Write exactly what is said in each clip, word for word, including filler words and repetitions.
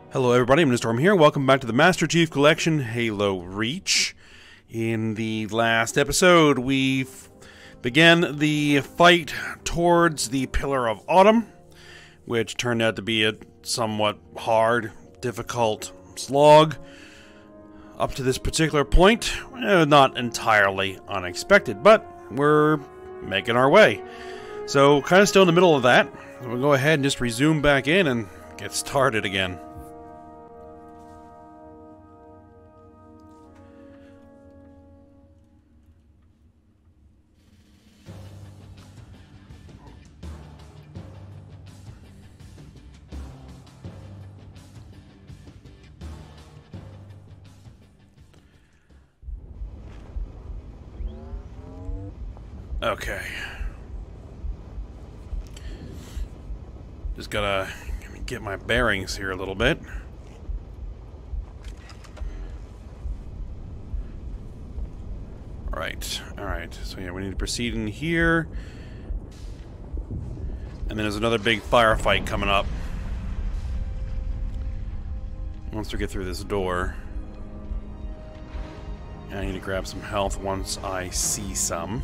Hello everybody, I'm Storm here. Welcome back to the Master Chief Collection, Halo Reach. In the last episode, we began the fight towards the Pillar of Autumn, which turned out to be a somewhat hard, difficult slog. Up to this particular point, eh, not entirely unexpected, but we're making our way. So, kind of still in the middle of that. We'll go ahead and just resume back in and get started again. Okay. Just gotta get my bearings here a little bit. Alright, alright. So yeah, we need to proceed in here. And then there's another big firefight coming up. Once we get through this door. And I need to grab some health once I see some.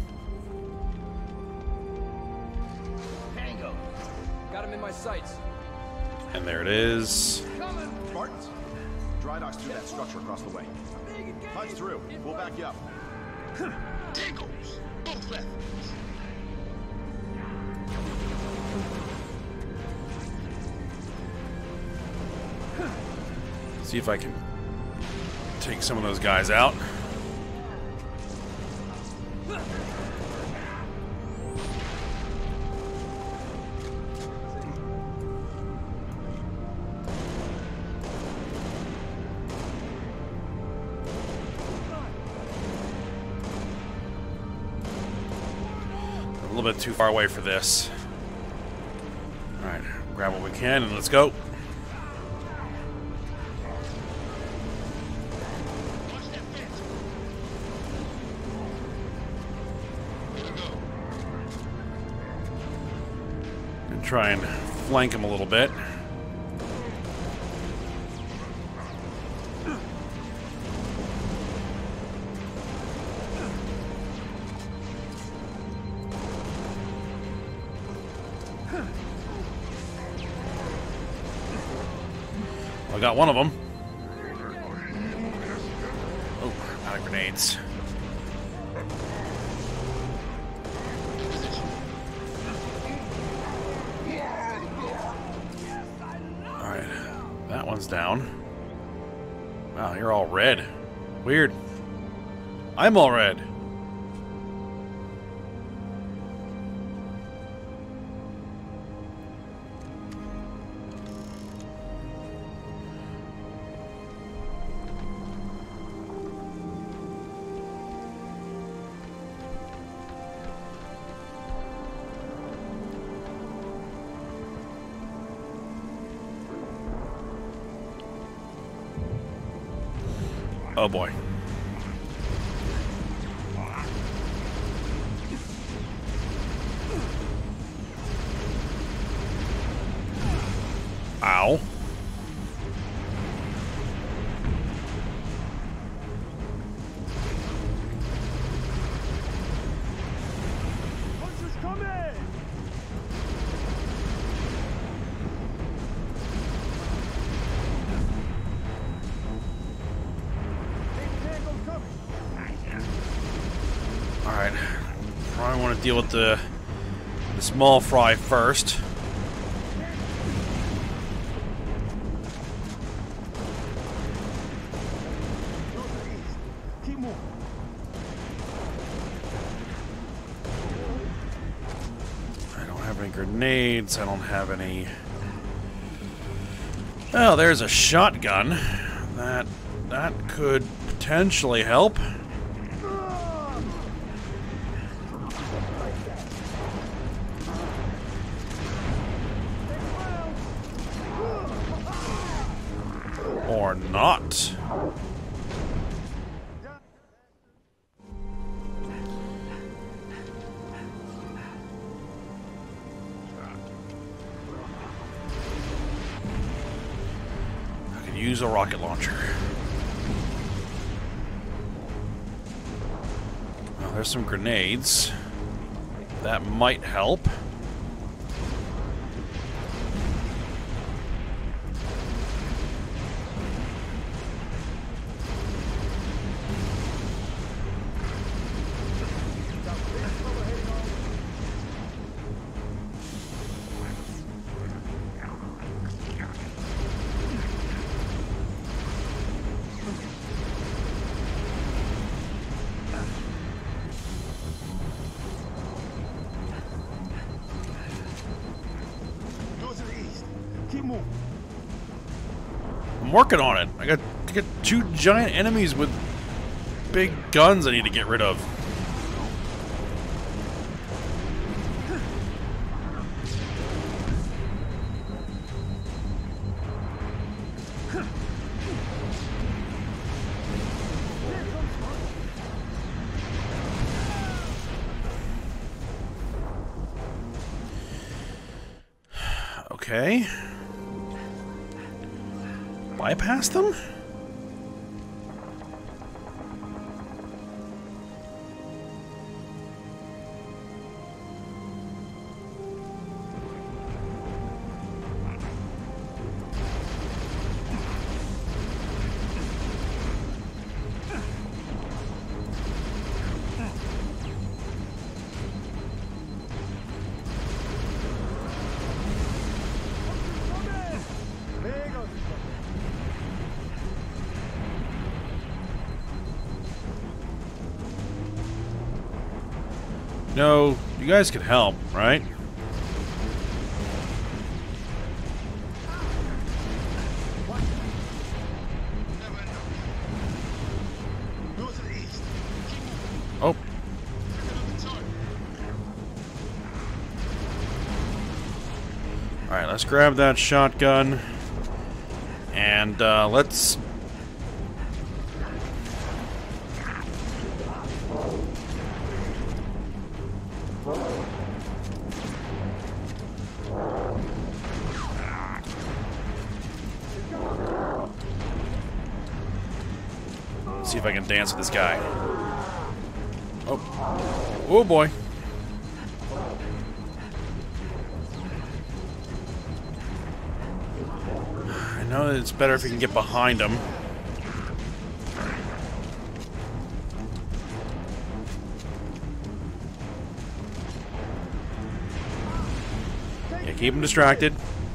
My sights. And there it is. Spartans, dry docks through that structure across the way. Punch through. We'll back you up. Tangles. Both left. See if I can take some of those guys out. A little bit too far away for this. Alright, grab what we can and let's go. And try and flank him a little bit. I got one of them. Oh, out of grenades. Alright, that one's down. Wow, you're all red. Weird. I'm all red. Oh boy. Ow. Punchers coming! Alright. Probably want to deal with the, the small fry first. Keep moving. I don't have any grenades. I don't have any... Well, there's a shotgun. That, that could potentially help. Or not. use a rocket launcher. Well, there's some grenades. That might help. I'm working on it. I got, I got two giant enemies with big guns I need to get rid of. Okay. Bypass them? No, you guys can help, right? Oh. Alright, let's grab that shotgun. And uh, let's... see if I can dance with this guy. Oh. Oh boy. I know that it's better if we can get behind him. Yeah, keep him distracted.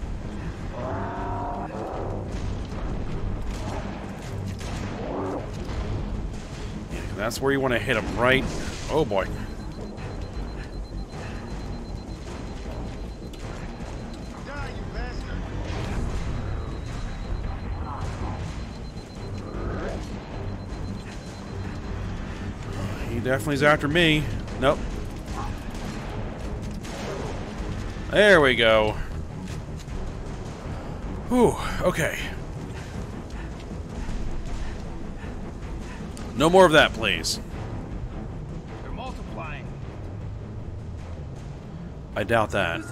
That's where you want to hit him, right? Oh boy. He definitely is after me. Nope. There we go. Whew, okay. No more of that, please. They're multiplying. I doubt that.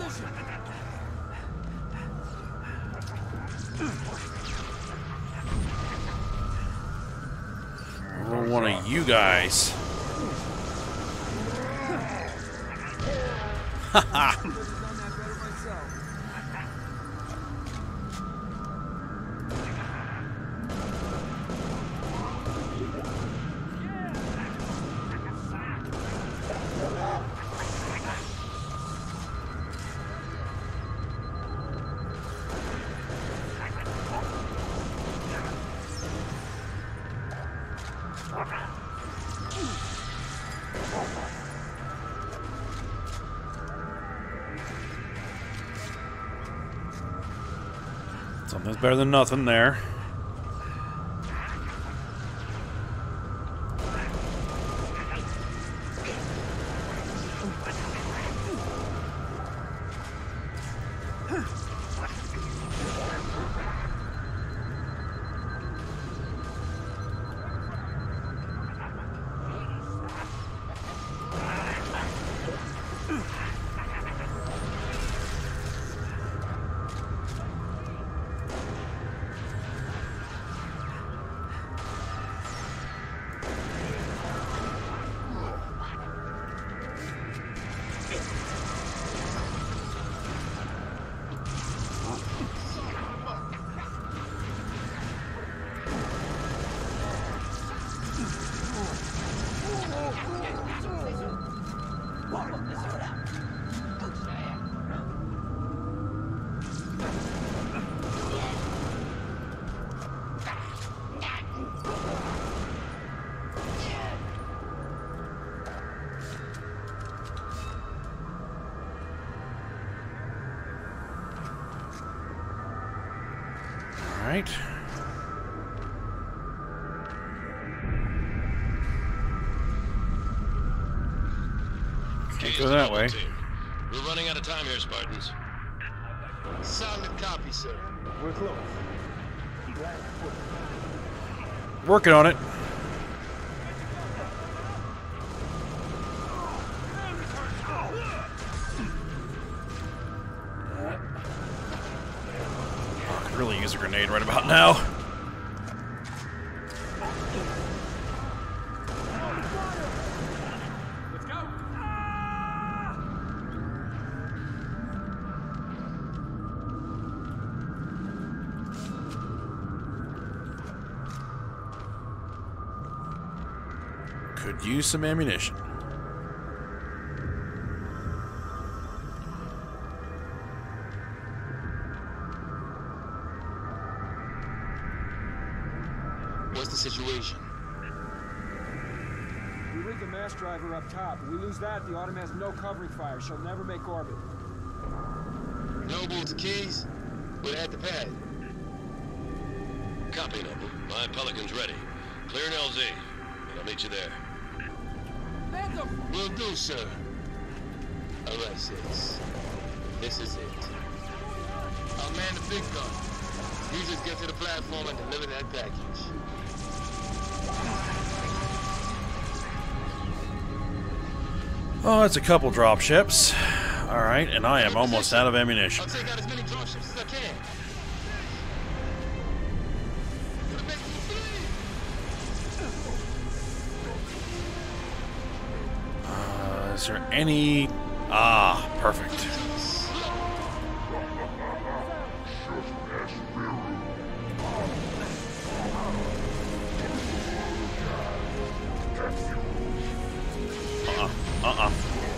Or one of you guys. Haha. Something's better than nothing there. Alright. Can't go that way. We're running out of time here, Spartans. Solid copy, sir. We're close. Working on it. I could really use a grenade right about now. Let's go. Could use some ammunition. What's the situation? We rigged the mass driver up top. If we lose that, the Autumn has no covering fire. She'll never make orbit. Noble to Keys? We're at the pad. Copy, Noble. My Pelican's ready. Clear an L Z. I'll meet you there. Will do, sir. All right, Six. This is it. I'll man the big gun. You just get to the platform and deliver that package. Oh, that's a couple drop ships. Alright, and I am almost out of ammunition. I'll take out as many drop ships as I can. Uh, is there any... Ah, perfect. Uh-uh. Uh-uh.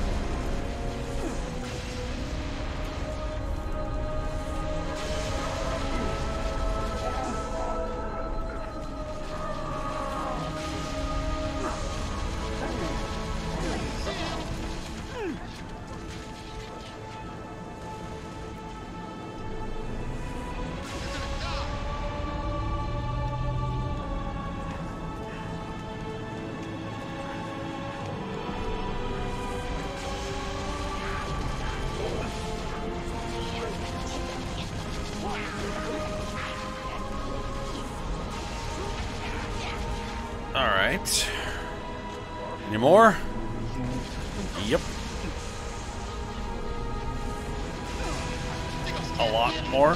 Alright. Any more? Yep. A lot more.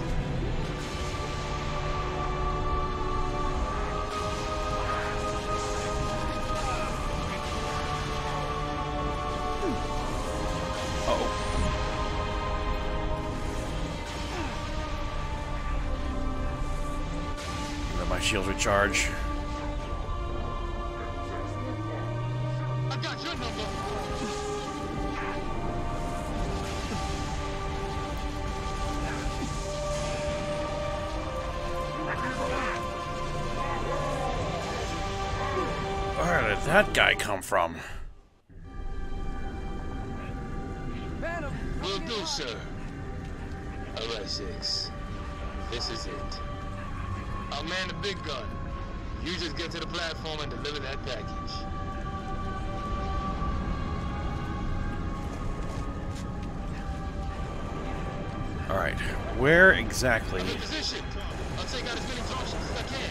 Uh-oh. Let my shields recharge. I got your number. Where did that guy come from? Will do, sir. All right, Six. This is it. I'll man the big gun. You just get to the platform and deliver that package. Alright, where exactly? I'm in position. I'll take out as many drop ships as I can.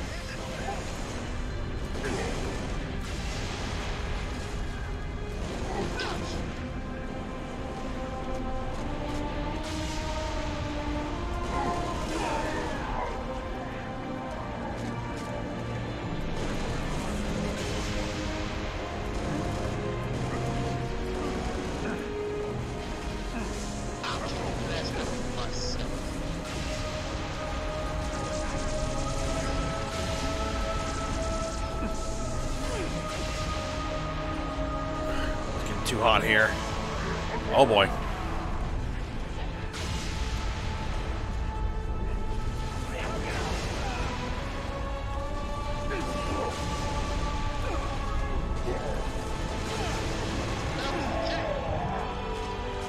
Too hot here. Oh boy.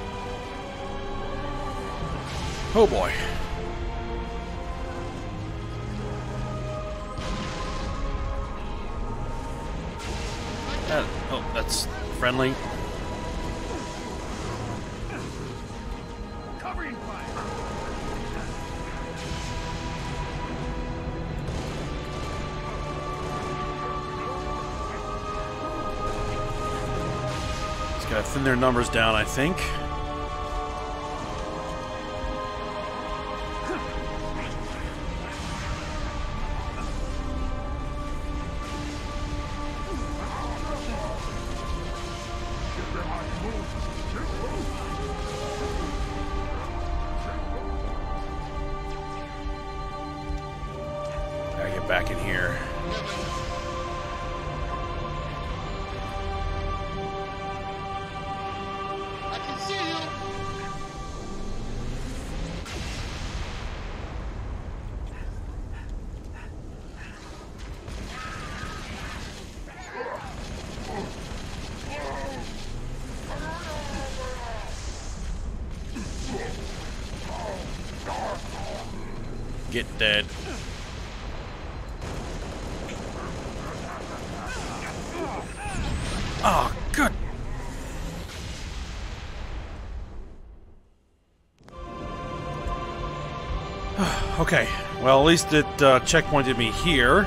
Oh boy. That, oh, that's friendly. Covering fire. Just gotta thin their numbers down, I think. Gotta get back in here. I can see you. Get dead. Oh, good. Okay. Well, at least it uh, checkpointed me here.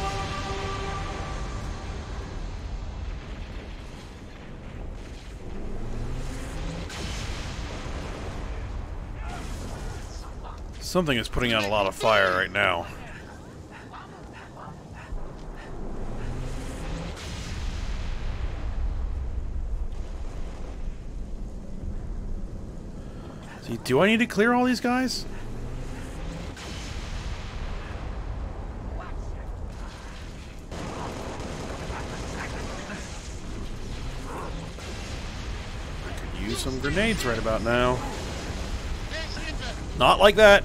Something is putting out a lot of fire right now. See, do I need to clear all these guys? I could use some grenades right about now. Not like that.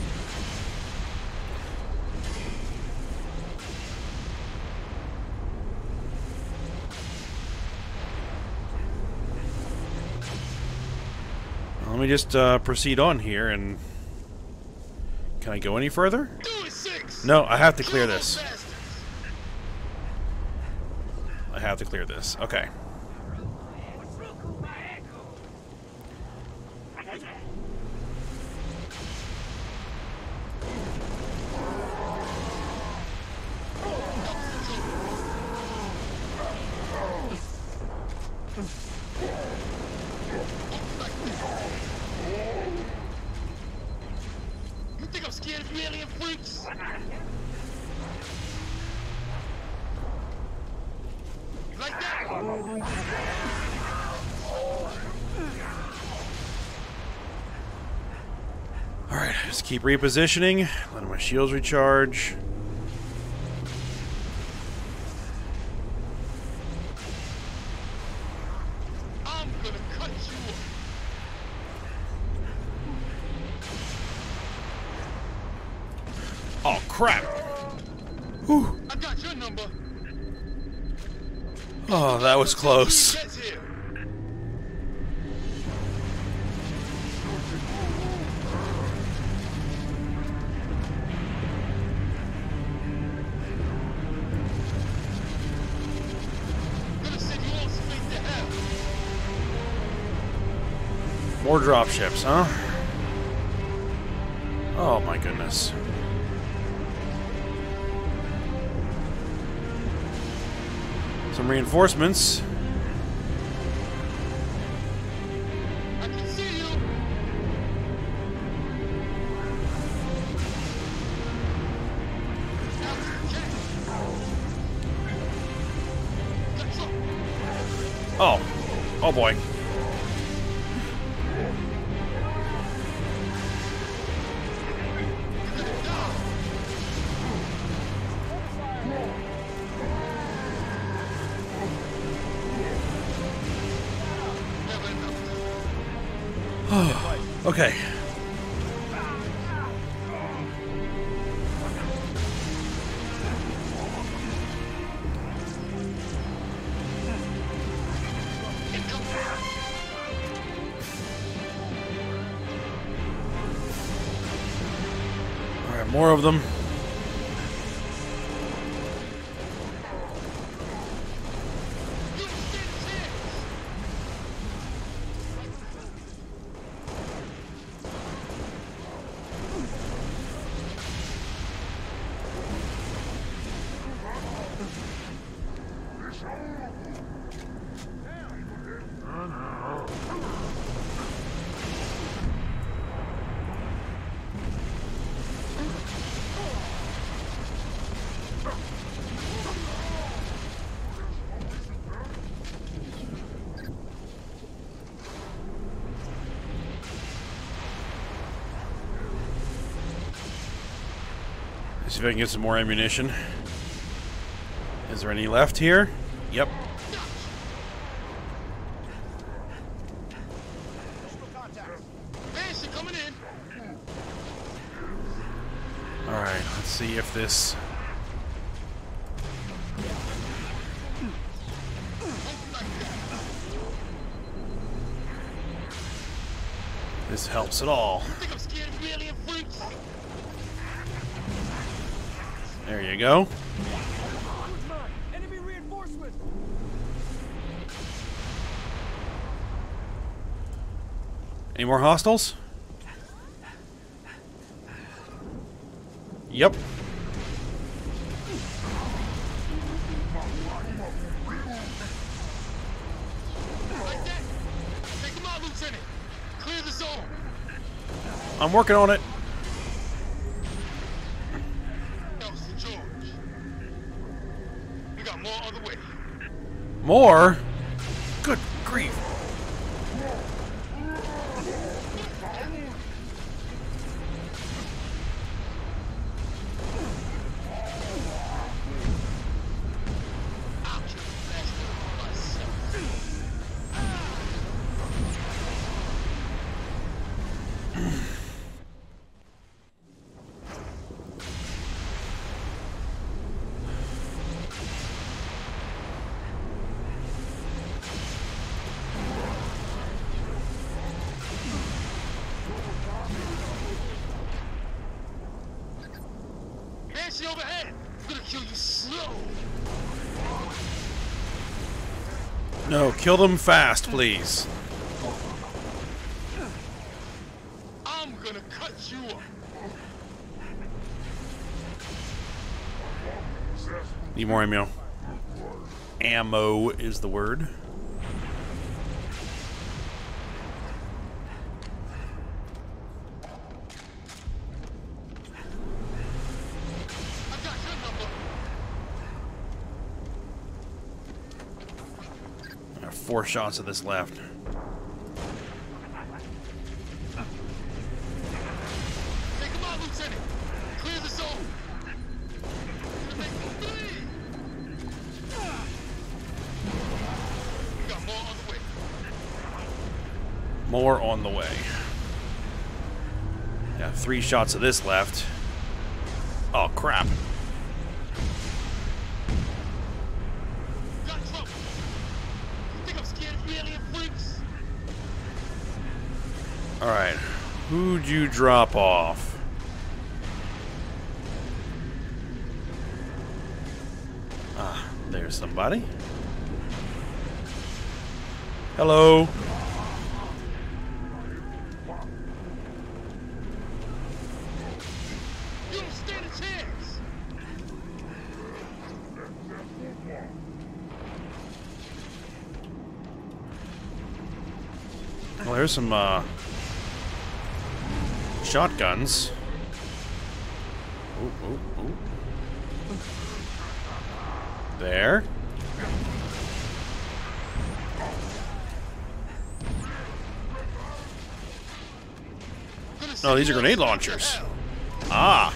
Let me just uh, proceed on here, and can I go any further? No, I have to clear this. I have to clear this. Okay. You think I'm scared of you alien freaks? You like that? Alright, just keep repositioning. Let my shields recharge. I'm gonna cut you off. Oh, crap! Whew. I got your number. Oh, that was close. Gets here. Gonna send you all straight to hell. More dropships, huh? Oh my goodness. Some reinforcements. I can see you. Oh. Oh boy. Okay. All right, more of them. Let's see if I can get some more ammunition. Is there any left here? Yep. Alright, let's see if this... This helps at all. There you go. Enemy reinforcement. Any more hostiles? Yep. Like that. Take him out, Lieutenant. Clear the zone. I'm working on it. Nelson George. We got more on the way. More? Good grief. I'll kill the bastard myself. Hands overhead. I'm gonna kill you slow. No, kill them fast, please. I'm gonna cut you up. Need more ammo. Ammo is the word. I got your number. I have four shots of this left. Take him out, Lieutenant. Clear the zone. Gonna make me bleed. We got more on the way. More on the way. Got three shots of this left. Oh, crap. Got trouble. You think I'm scared of you alien freaks? Alright. Who'd you drop off? Ah, there's somebody. Hello. You don't stand a chance. Well, there's some, uh... shotguns. Ooh, ooh, ooh. There. Gonna No, send these are you all grenade straight to launchers. hell. Ah.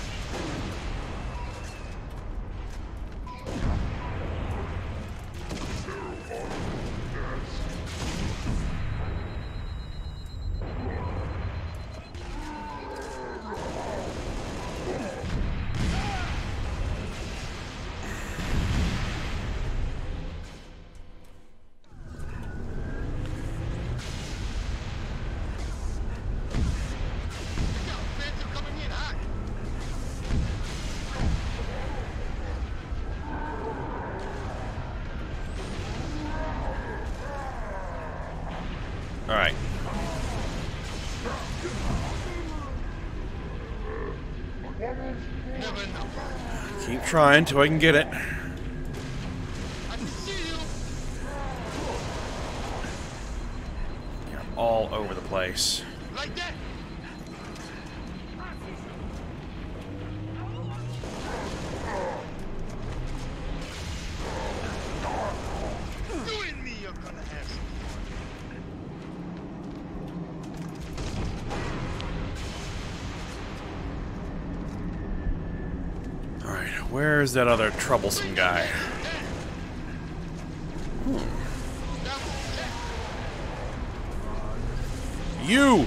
Yo, Phantom coming in hot. Alright. Never know. Keep trying till I can get it. I can see you. Yeah, I'm all over the place. Like that. You and me are gonna have some fun. Alright, where's that other troublesome guy? Hmm. You!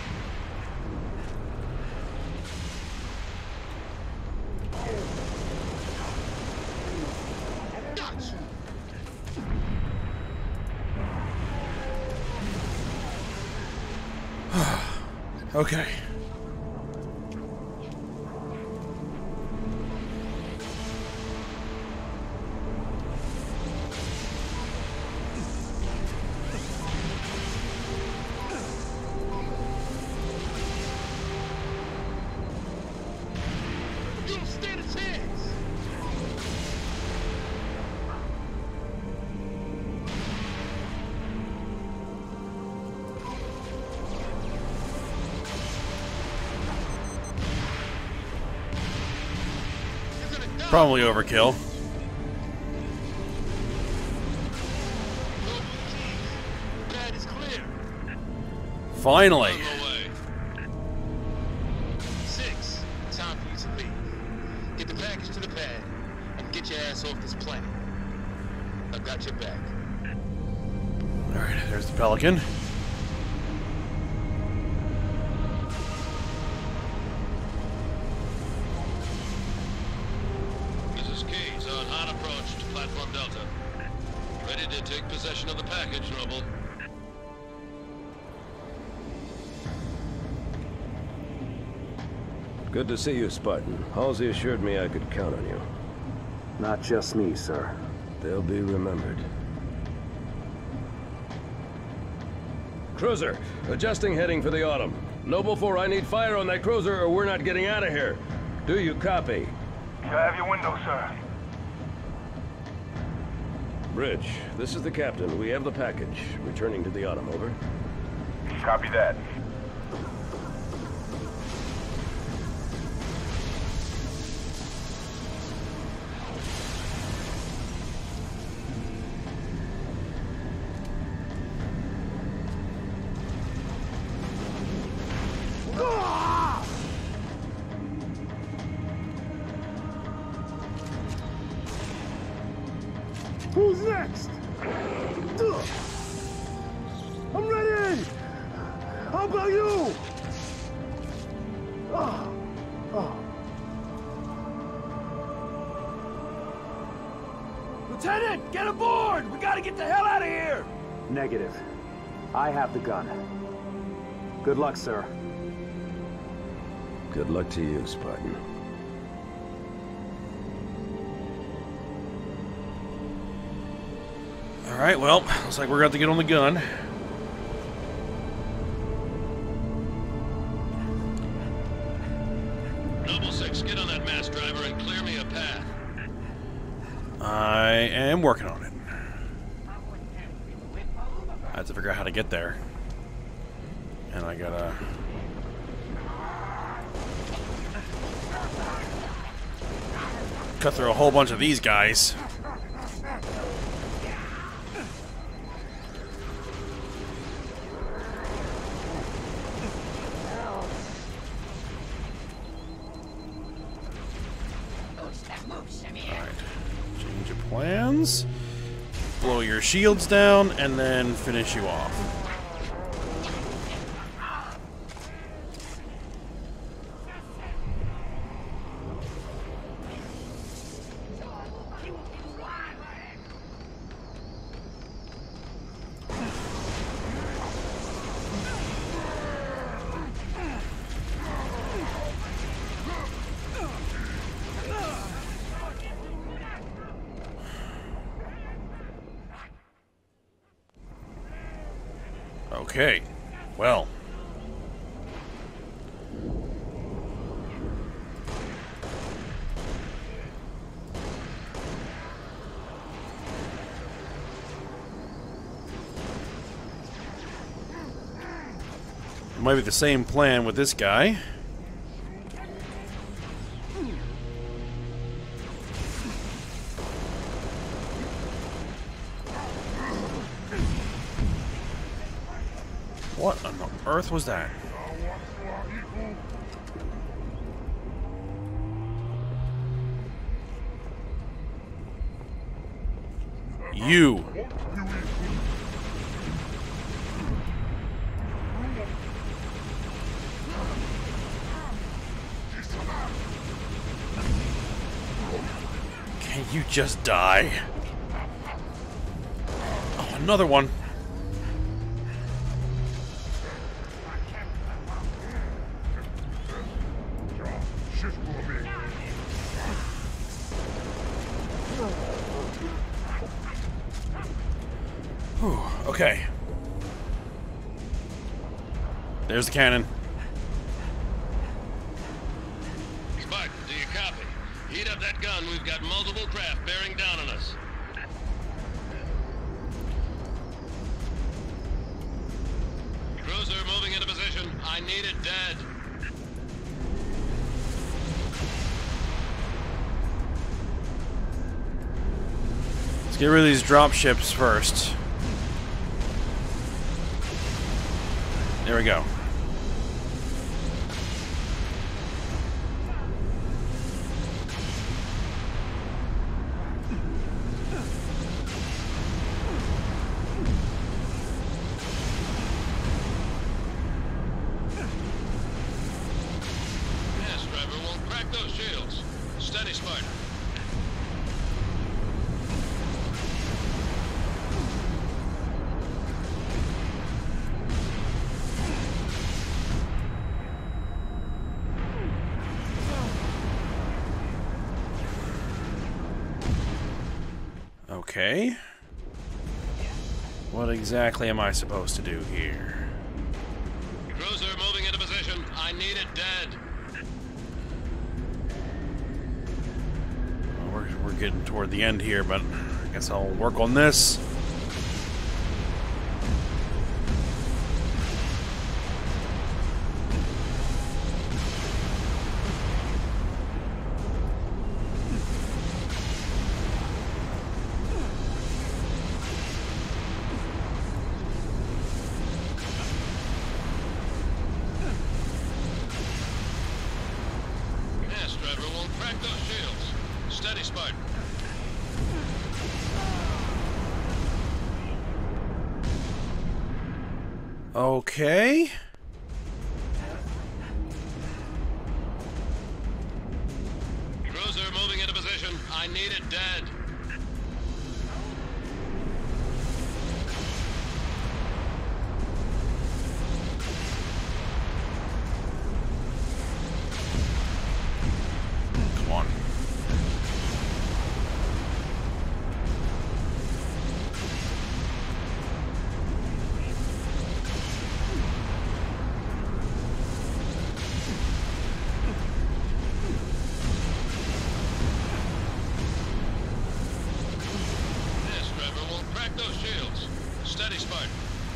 Okay. You don't stand a chance. Probably overkill. Pad is clear. Finally. On the way. Six. Time for you to leave. Get the package to the pad and get your ass off this planet. I've got your back. Alright, there's the Pelican. This is Keys on hot approach to Platform Delta. Ready to take possession of the package, Noble. Good to see you, Spartan. Halsey assured me I could count on you. Not just me, sir. They'll be remembered. Cruiser, adjusting heading for the Autumn. Noble four, I need fire on that cruiser or we're not getting out of here. Do you copy? You have your window, sir. Bridge, this is the captain. We have the package. Returning to the Autumn, over. Copy that. Who's next? I'm ready! How about you? Oh. Oh. Lieutenant, get aboard! We gotta get the hell out of here! Negative. I have the gun. Good luck, sir. Good luck to you, Spartan. Alright, well, looks like we're going to get on the gun. Noble six, get on that mass driver and clear me a path. I am working on it. I have to figure out how to get there. And I gotta... cut through a whole bunch of these guys. Alright. Change of plans. Blow your shields down and then finish you off. Okay, well. It might be the same plan with this guy. What on the earth was that? You. Can you just die? Oh, another one. Whew, okay. There's the cannon. Spartan, do you copy? Heat up that gun. We've got multiple craft bearing down on us. Cruiser moving into position. I need it dead. Let's get rid of these drop ships first. There we go. Yes, driver, we'll crack those shields. Steady, Spartan. Okay. What exactly am I supposed to do here? Cruiser moving into position. I need it dead. Well, we're, we're getting toward the end here, but I guess I'll work on this. Yes, driver, we'll crack those shields. Steady, Spartan. Okay. Cruiser moving into position. I need it dead. Come on. Yes, driver, we'll crack those shields. Steady, Spartan.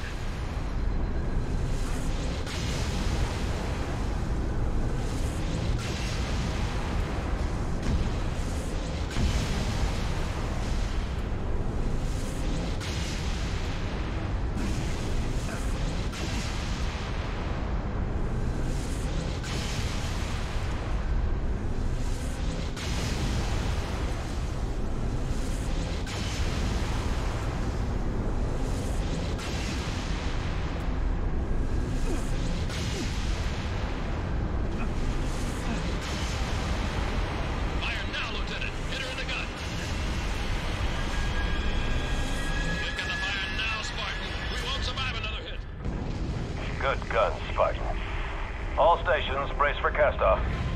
Fire now, Lieutenant. Hit her in the gut. Kick in the fire now, Spartan. We won't survive another hit. Good guns, Spartan. All stations, brace for castoff.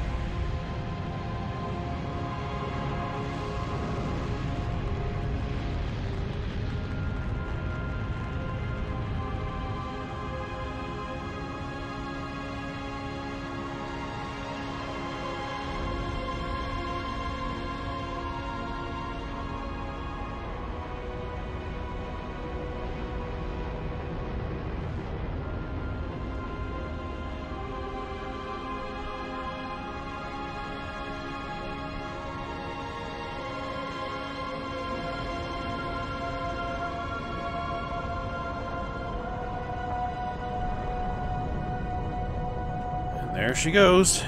There she goes.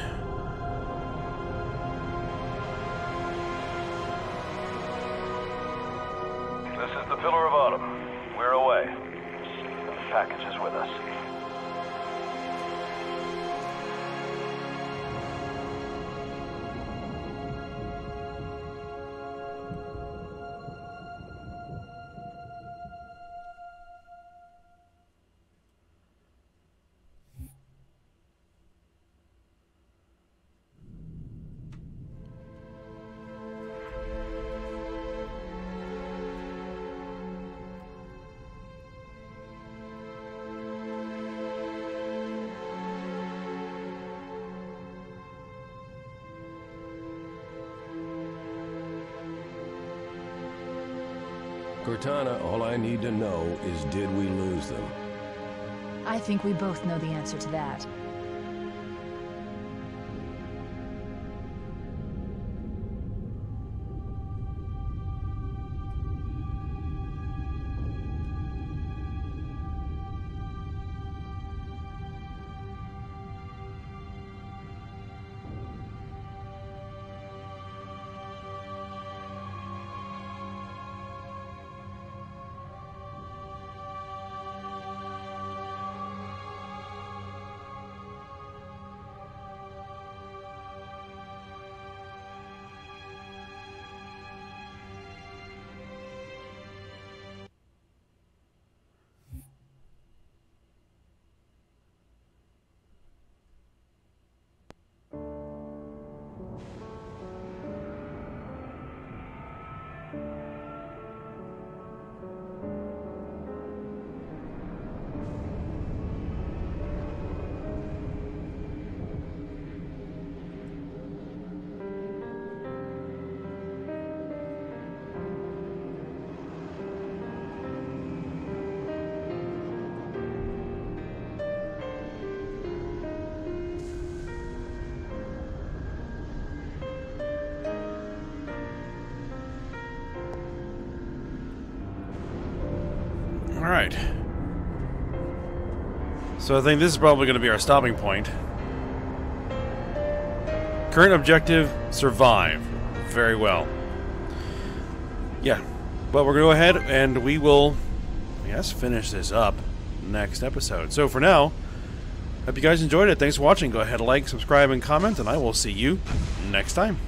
This is the Pillar of Autumn. We're away. The package is with us. Cortana, all I need to know is, did we lose them? I think we both know the answer to that. Alright. So I think this is probably going to be our stopping point. Current objective, survive. Very well. Yeah. But we're going to go ahead and we will, I guess, finish this up next episode. So for now, hope you guys enjoyed it. Thanks for watching. Go ahead, like, subscribe, and comment, and I will see you next time.